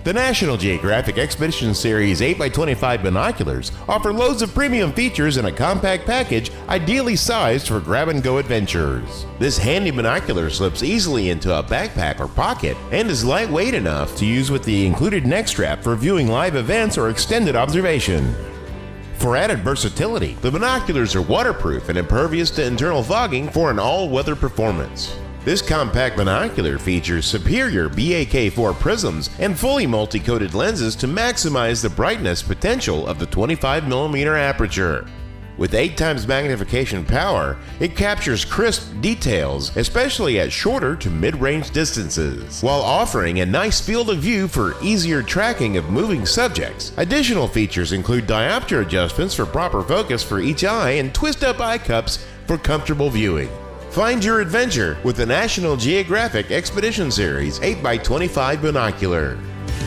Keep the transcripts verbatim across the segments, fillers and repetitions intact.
The National Geographic Expedition Series eight by twenty-five binoculars offer loads of premium features in a compact package ideally sized for grab-and-go adventures. This handy binocular slips easily into a backpack or pocket and is lightweight enough to use with the included neck strap for viewing live events or extended observation. For added versatility, the binoculars are waterproof and impervious to internal fogging for an all-weather performance. This compact binocular features superior B A K four prisms and fully multi-coated lenses to maximize the brightness potential of the twenty-five millimeter aperture. With eight times magnification power, it captures crisp details, especially at shorter to mid-range distances, while offering a nice field of view for easier tracking of moving subjects. Additional features include diopter adjustments for proper focus for each eye and twist-up eye cups for comfortable viewing. Find your adventure with the National Geographic Expedition Series eight by twenty-five binocular.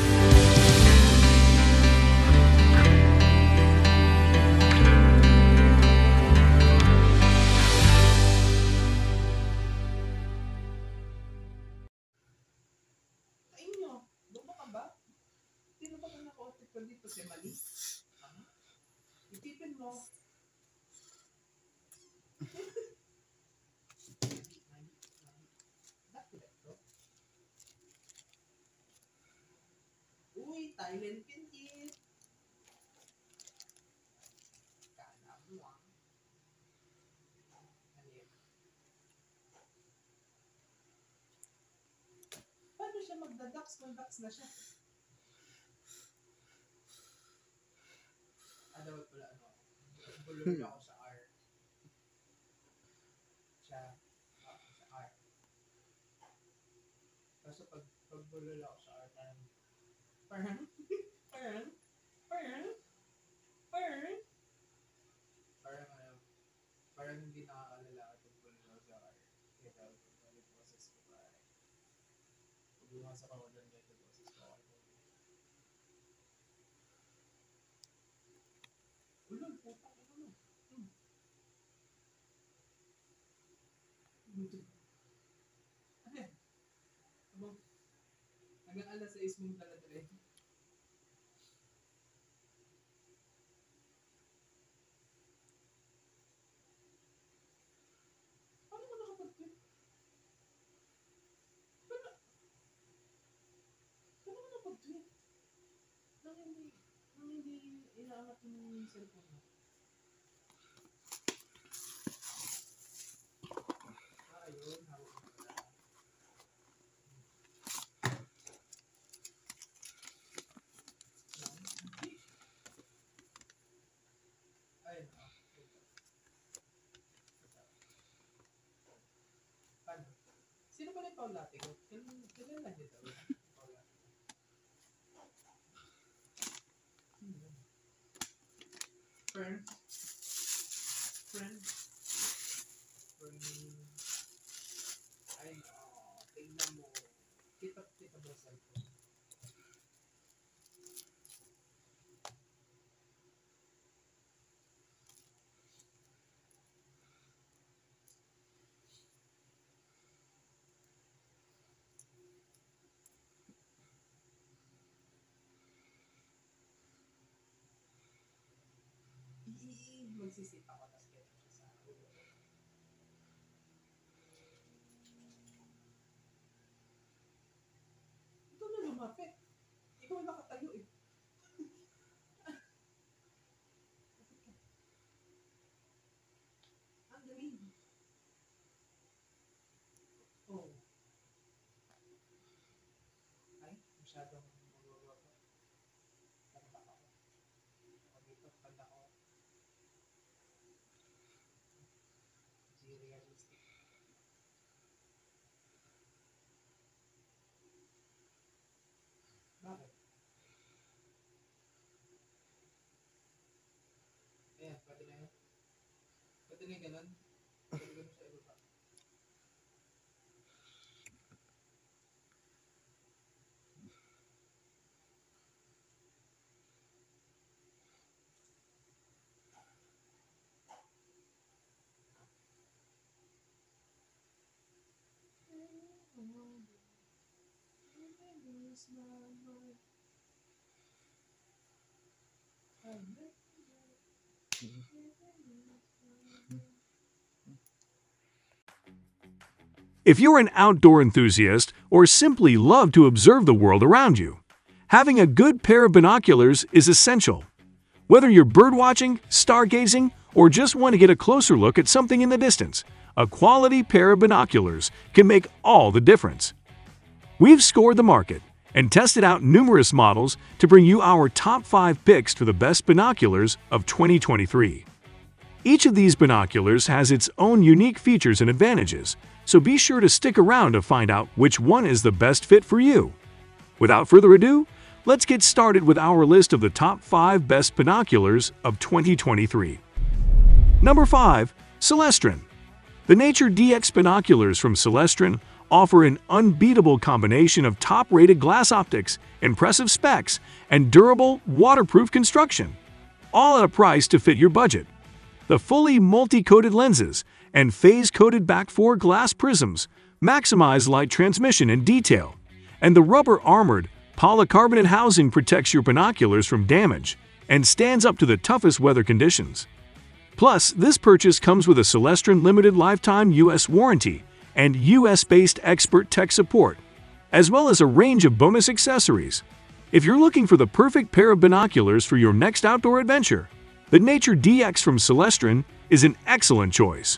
Uy, Thailand pinkin. Kala mo ah. Ano yun? Paano siya magdadax kung dax na siya? Ah, dapat pala ano. Bulong niya ako sa R. Siya. Ah, sa R. Kaso pag pagbulol ako sa R, parang Parang, parang, parang, parang, parang, ano, parang hindi nakakalala at pagbulo sa R. Kaya tawag ko, balik boses ko pa. Pagbuha sa kawalan niya, ito boses ko. Ulol, puta ko naman. Hmm. Ano yan? Hanggang alas sais mong taladre. Paano mo nakapag-tweet? Paano? Paano mo nakapag-tweet? Nang hindi, nang hindi inaangat yung cellphone mo. Ah, yun. Hawak mo pala. Ayun, ah. Paano? Sino ba na yung Paulate ko? Kailan lang dito? Paulate. Friend? Friend? Friend? Ay, oh, tignan mo. Kita, kita mo sa cellphone. Magsisit ako tapos kaya siya sa ulo. Ito na lumapit. Ikaw nakatayo eh. Ang galing. Oh. Ay, masyadong magagawa ko. Tanda ako. O dito, tanda ako. Realistic. Bakit? Ayan, pati na yun. Pati na yung ganun. Pati ganun sa iba pa. Lose my mind. If you're an outdoor enthusiast or simply love to observe the world around you, having a good pair of binoculars is essential. Whether you're birdwatching, stargazing, or just want to get a closer look at something in the distance, a quality pair of binoculars can make all the difference. We've scored the market and tested out numerous models to bring you our top five picks for the best binoculars of twenty twenty-three. Each of these binoculars has its own unique features and advantages, so be sure to stick around to find out which one is the best fit for you. Without further ado, let's get started with our list of the top five best binoculars of twenty twenty-three. Number five. Celestron. The Nature D X binoculars from Celestron offer an unbeatable combination of top-rated glass optics, impressive specs, and durable, waterproof construction, all at a price to fit your budget. The fully multi-coated lenses and phase-coated back four glass prisms maximize light transmission and detail, and the rubber-armored polycarbonate housing protects your binoculars from damage and stands up to the toughest weather conditions. Plus, this purchase comes with a Celestron limited lifetime U S warranty and U S-based expert tech support, as well as a range of bonus accessories. If you're looking for the perfect pair of binoculars for your next outdoor adventure, the Nature D X from Celestron is an excellent choice.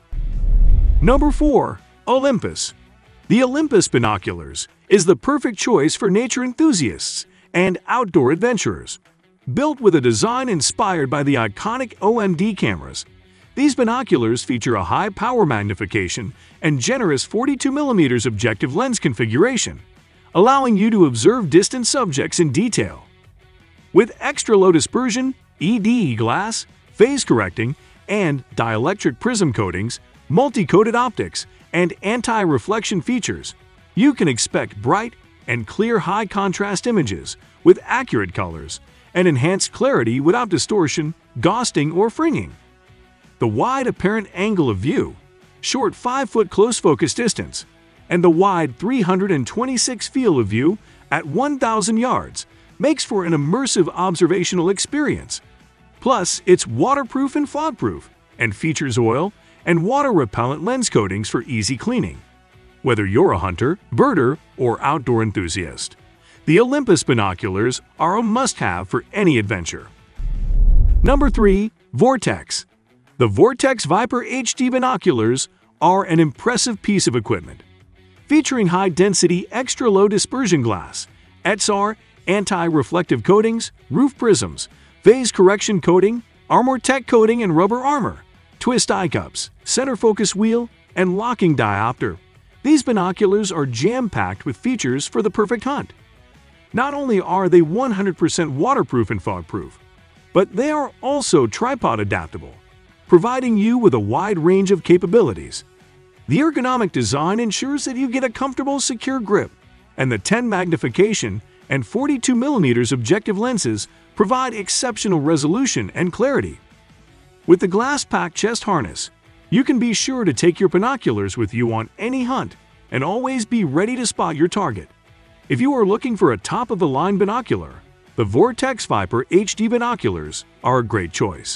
Number four. Olympus. The Olympus binoculars is the perfect choice for nature enthusiasts and outdoor adventurers. Built with a design inspired by the iconic O M D cameras, these binoculars feature a high power magnification and generous forty-two millimeter objective lens configuration, allowing you to observe distant subjects in detail. With extra low dispersion, E D E glass, phase correcting, and dielectric prism coatings, multi-coated optics, and anti-reflection features, you can expect bright and clear high-contrast images with accurate colors and enhanced clarity without distortion, ghosting, or fringing. The wide apparent angle of view, short five foot close focus distance, and the wide three hundred twenty-six field of view at one thousand yards makes for an immersive observational experience. Plus, it's waterproof and fog-proof and features oil and water-repellent lens coatings for easy cleaning. Whether you're a hunter, birder, or outdoor enthusiast, the Olympus binoculars are a must-have for any adventure. Number three. Vortex. The Vortex Viper H D binoculars are an impressive piece of equipment. Featuring high-density, extra-low dispersion glass, X R, anti-reflective coatings, roof prisms, phase correction coating, Armor Tech coating and rubber armor, twist eye cups, center focus wheel, and locking diopter, these binoculars are jam-packed with features for the perfect hunt. Not only are they one hundred percent waterproof and fog-proof, but they are also tripod adaptable, providing you with a wide range of capabilities. The ergonomic design ensures that you get a comfortable, secure grip, and the ten magnification and forty-two millimeter objective lenses provide exceptional resolution and clarity. With the glass-packed chest harness, you can be sure to take your binoculars with you on any hunt and always be ready to spot your target. If you are looking for a top-of-the-line binocular, the Vortex Viper H D binoculars are a great choice.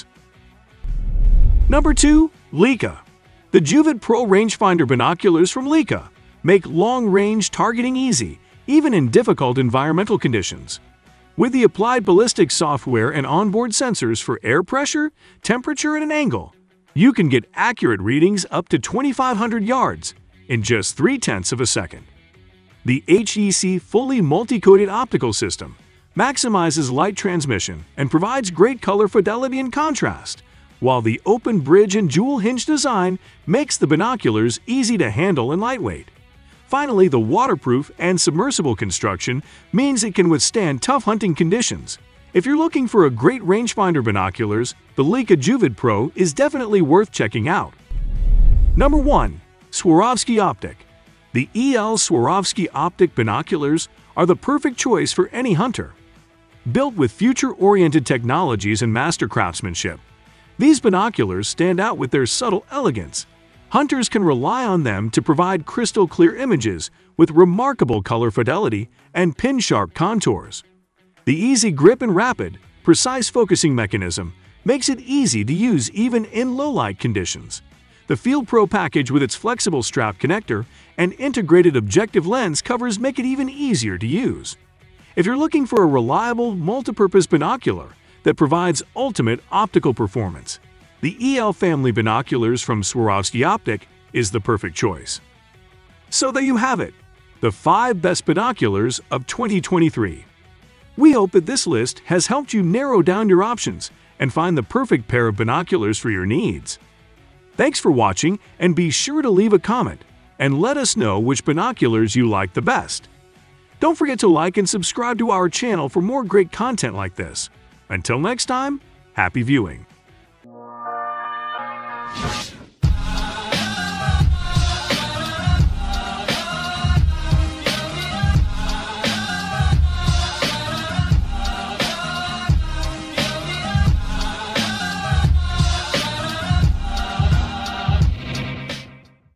Number two. Leica. The Juvid Pro Rangefinder binoculars from Leica make long-range targeting easy, even in difficult environmental conditions. With the applied ballistic software and onboard sensors for air pressure, temperature, and an angle, you can get accurate readings up to twenty-five hundred yards in just three tenths of a second. The H E C fully multi-coated optical system maximizes light transmission and provides great color fidelity and contrast, while the open bridge and jewel hinge design makes the binoculars easy to handle and lightweight. Finally, the waterproof and submersible construction means it can withstand tough hunting conditions. If you're looking for a great rangefinder binoculars, the Leica Juvid Pro is definitely worth checking out. Number one. Swarovski Optic. The E L Swarovski Optic binoculars are the perfect choice for any hunter. Built with future-oriented technologies and master craftsmanship, these binoculars stand out with their subtle elegance. Hunters can rely on them to provide crystal-clear images with remarkable color fidelity and pin-sharp contours. The easy grip and rapid, precise focusing mechanism makes it easy to use even in low-light conditions. The Field Pro package with its flexible strap connector and integrated objective lens covers make it even easier to use. If you're looking for a reliable, multi-purpose binocular that provides ultimate optical performance, the E L family binoculars from Swarovski Optic is the perfect choice. So there you have it, the five best binoculars of twenty twenty-three. We hope that this list has helped you narrow down your options and find the perfect pair of binoculars for your needs. Thanks for watching, and be sure to leave a comment and let us know which binoculars you like the best. Don't forget to like and subscribe to our channel for more great content like this. Until next time, happy viewing!